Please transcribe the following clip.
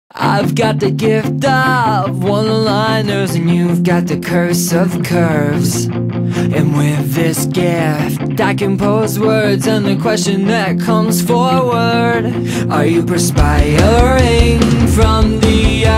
I've got the gift of one-liners, and you've got the curse of curves. And with this gift, I compose words, and the question that comes forward: are you perspiring from the